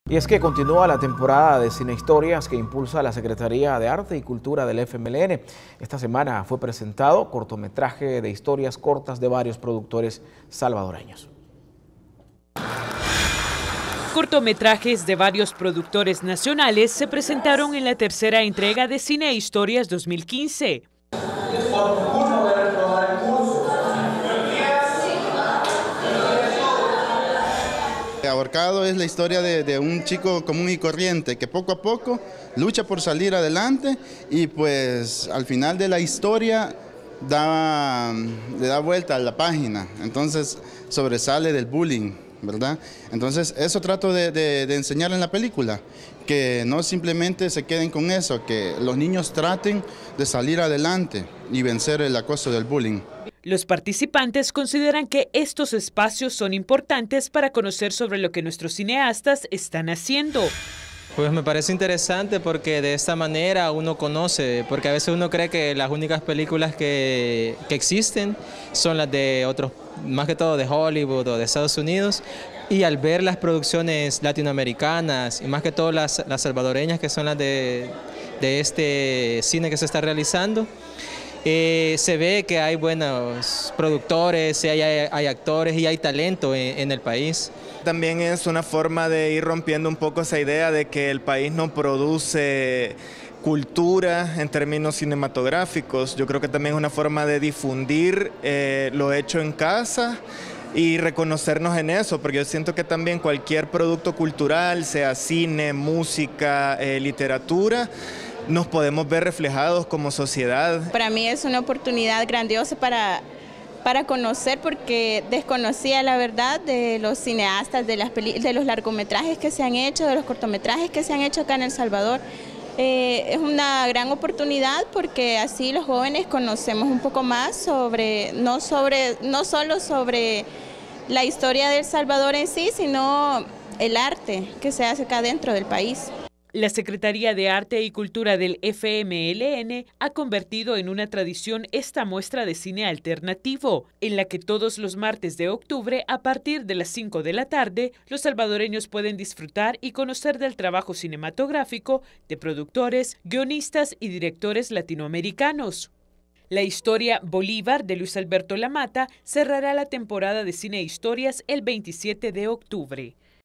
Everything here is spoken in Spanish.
Y es que continúa la temporada de Cine Historias que impulsa la Secretaría de Arte y Cultura del FMLN. Esta semana fue presentado cortometraje de historias cortas de varios productores salvadoreños. Cortometrajes de varios productores nacionales se presentaron en la tercera entrega de Cine Historias 2015. Ahorcado es la historia de un chico común y corriente que poco a poco lucha por salir adelante y pues al final de la historia le da vuelta a la página, entonces sobresale del bullying, ¿verdad? Entonces eso trato de enseñar en la película, que no simplemente se queden con eso, que los niños traten de salir adelante y vencer el acoso del bullying. Los participantes consideran que estos espacios son importantes para conocer sobre lo que nuestros cineastas están haciendo. Pues me parece interesante porque de esta manera uno conoce, porque a veces uno cree que las únicas películas que existen son las de otros, más que todo de Hollywood o de Estados Unidos, y al ver las producciones latinoamericanas y más que todo las salvadoreñas, que son las de este cine que se está realizando, se ve que hay buenos productores, hay actores y hay talento en el país. También es una forma de ir rompiendo un poco esa idea de que el país no produce cultura en términos cinematográficos. Yo creo que también es una forma de difundir lo hecho en casa y reconocernos en eso, porque yo siento que también cualquier producto cultural, sea cine, música, literatura, nos podemos ver reflejados como sociedad. Para mí es una oportunidad grandiosa para conocer, porque desconocía la verdad de los cineastas, de los largometrajes que se han hecho, de los cortometrajes que se han hecho acá en El Salvador. Es una gran oportunidad porque así los jóvenes conocemos un poco más no solo sobre la historia de El Salvador en sí, sino el arte que se hace acá dentro del país. La Secretaría de Arte y Cultura del FMLN ha convertido en una tradición esta muestra de cine alternativo, en la que todos los martes de octubre, a partir de las 5 de la tarde, los salvadoreños pueden disfrutar y conocer del trabajo cinematográfico de productores, guionistas y directores latinoamericanos. La historia Bolívar de Luis Alberto Lamata cerrará la temporada de Cine Historias el 27 de octubre.